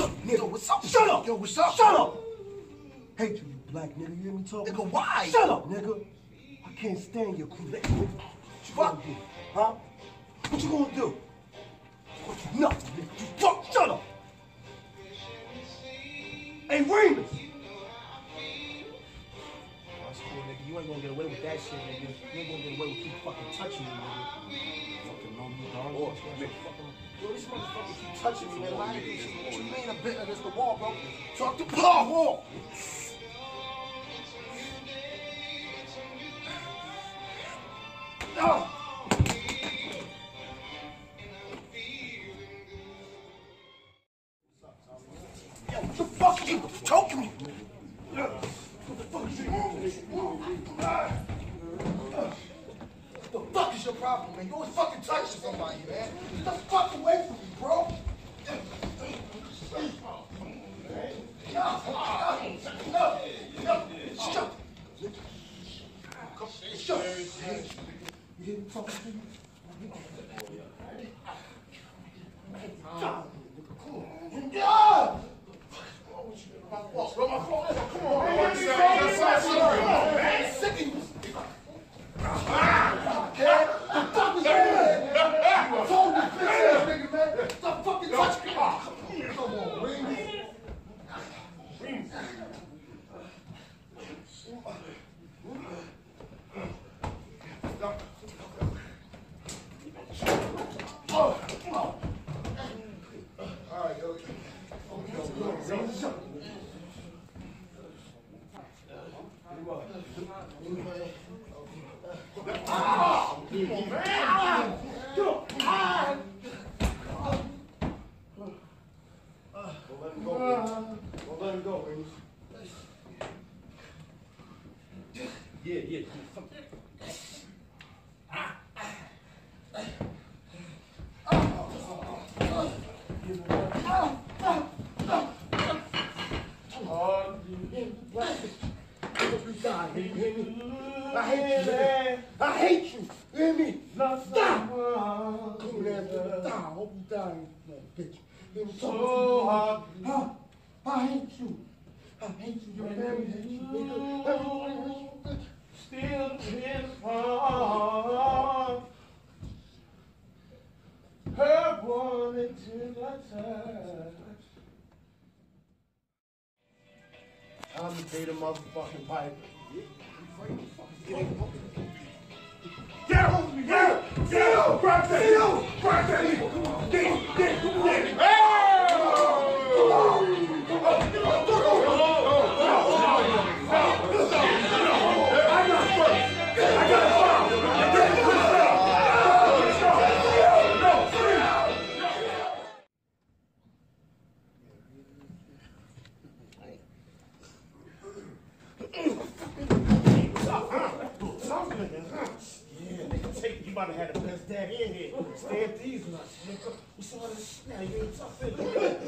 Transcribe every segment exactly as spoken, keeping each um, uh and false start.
up, nigga? What's up? Shut up! Yo, what's up? Shut up! Hate you, you black nigga. You hear me talking? Nigga, why? Shut up, nigga. I can't stand your crew. What you Fuck. gonna do? Huh? What you gonna do? What you nothing, nigga. You fuck. Shut up! Hey, Remus! That's cool, nigga. You ain't gonna get away with that shit, nigga. You ain't gonna get away with keep fucking touching me, nigga. Fucking know you, dog. Oh, nigga. Yo, this motherfucker keep touching me, man. Why you do shit? What you mean a bit of this the wall, bro? Talk to Paul Wall! Oh. Yo, what the fuck are you choking me? What the fuck is your What the fuck is your problem, man? You always fucking touching somebody, man. Get the fuck away from me, bro. No, no, no, shut. Shut. You hear me talking to you? Yeah! My fault, bro. My fault. Come on, man. Sick of you. Okay? The fuck is man? I told you, bitch ass nigga, man. Stop fucking touching me. Come on, Remus. Remus. Oh, oh. All right, yo. Ah! Come on, man! Ah! Ah! Don't let him go, Remus. Don't let him go, Remus. Yeah, yeah. I hate you, man. I hate you. You hear me? Stop. Come here, man. Stop. I hope you die, bitch. You so hard. Huh? I hate you. I hate you. Your family hates you, nigga. Everyone hates you. Still in heart. Her wanted to touch. I'm the data motherfucking pipe. Get out! Get out! Get out! Grab that! Get out! Grab that eagle! Come on! Get it! Get it! Get it! Come on! Come on! Come on! Come on! I got it first! I got it first! You might have had the best dad in here. Stay at these nuts, nigga. What's all this? Now you ain't tough in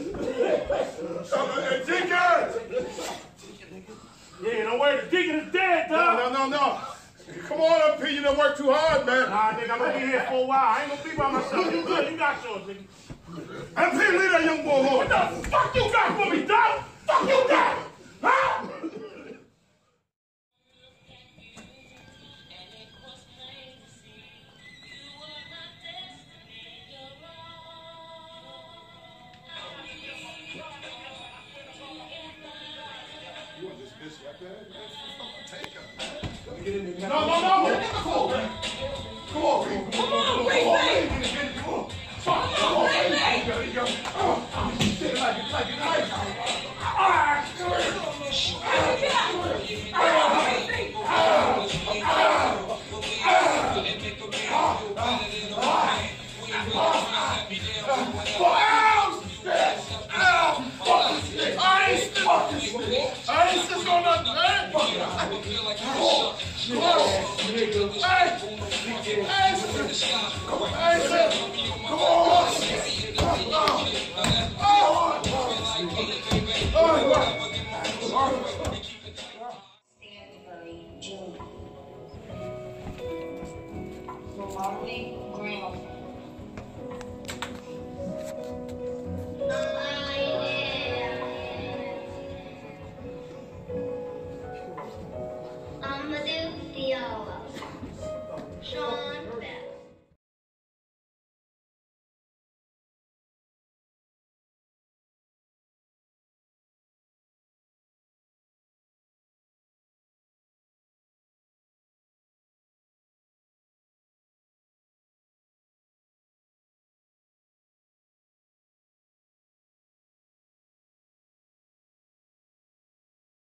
Hey, Deacon! Yeah, don't worry, the deacon is dead, dog. No, no, no, no. Come on up here, you done worked too hard, man. Nah, nigga, I'm gonna be here for a while. I ain't gonna be by myself. You good, you got yours, nigga. I'm here, leave that young boy alone. What the fuck you got for me, dog? Fuck you got? Huh? No, no, no! Come on, man! Come on, Remus! Come on, Remus! Come on! Come on! Come on!